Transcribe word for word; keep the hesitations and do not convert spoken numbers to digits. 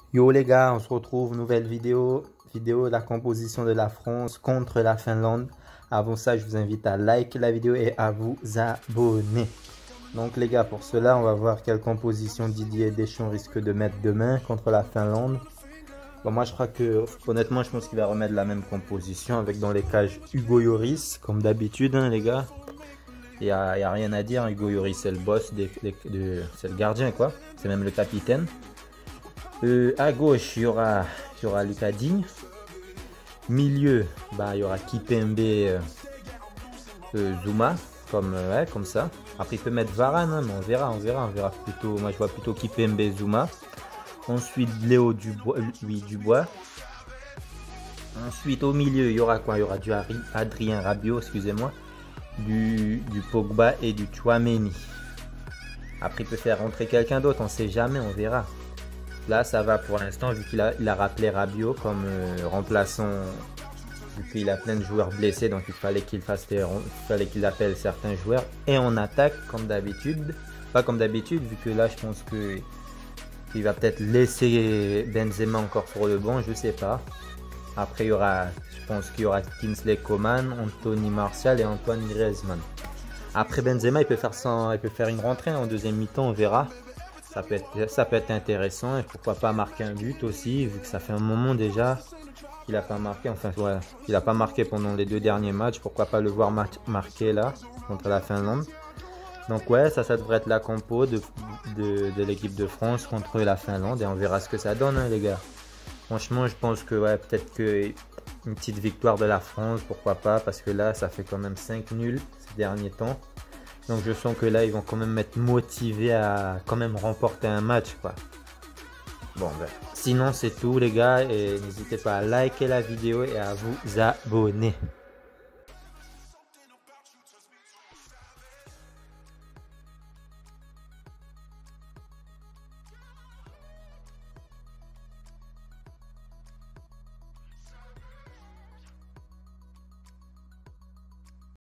Yo les gars, on se retrouve, nouvelle vidéo, vidéo de la composition de la France contre la Finlande. Avant ça, je vous invite à liker la vidéo et à vous abonner. Donc les gars, pour cela, on va voir quelle composition Didier Deschamps risque de mettre demain contre la Finlande. Bon, moi je crois que, honnêtement, je pense qu'il va remettre la même composition avec dans les cages Hugo Lloris, comme d'habitude hein, les gars. Il n'y a, a rien à dire, Hugo Lloris c'est le boss, des, des, de, c'est le gardien quoi, c'est même le capitaine. Euh, à gauche, il y aura, il y aura Lucas Digne. Milieu, bah, il y aura Kipembe euh, euh, Zouma, comme, euh, ouais, comme ça. Après, il peut mettre Varane, hein, mais on verra, on verra, on verra plutôt. Moi, je vois plutôt Kipembe Zouma. Ensuite, Léo Dubois, lui, Dubois. Ensuite, au milieu, il y aura quoi? Il y aura du Adrien Rabiot, excusez-moi, du, du Pogba et du Tchouaméni. Après, il peut faire rentrer quelqu'un d'autre, on sait jamais, on verra. Là, ça va pour l'instant, vu qu'il a, il a rappelé Rabiot comme euh, remplaçant, vu qu'il a plein de joueurs blessés, donc il fallait qu'il fasse des, il fallait qu'il appelle certains joueurs. Et on attaque comme d'habitude, pas comme d'habitude, vu que là, je pense que il va peut-être laisser Benzema encore sur le banc, je sais pas. Après, il y aura, je pense qu'il y aura Kingsley Coman, Anthony Martial et Antoine Griezmann. Après Benzema, il peut faire, sans, il peut faire une rentrée en deuxième mi-temps, on verra. Ça peut, être, ça peut être intéressant et pourquoi pas marquer un but aussi, vu que ça fait un moment déjà qu'il n'a pas marqué. Enfin, ouais, il n'a pas marqué pendant les deux derniers matchs. Pourquoi pas le voir mar marquer là contre la Finlande. Donc ouais, ça, ça devrait être la compo de, de, de l'équipe de France contre la Finlande et on verra ce que ça donne, hein, les gars. Franchement, je pense que ouais, peut-être que une petite victoire de la France, pourquoi pas, parce que là, ça fait quand même cinq nuls ces derniers temps. Donc je sens que là, ils vont quand même être motivés à quand même remporter un match, quoi. Bon, ben, sinon c'est tout, les gars. Et n'hésitez pas à liker la vidéo et à vous abonner.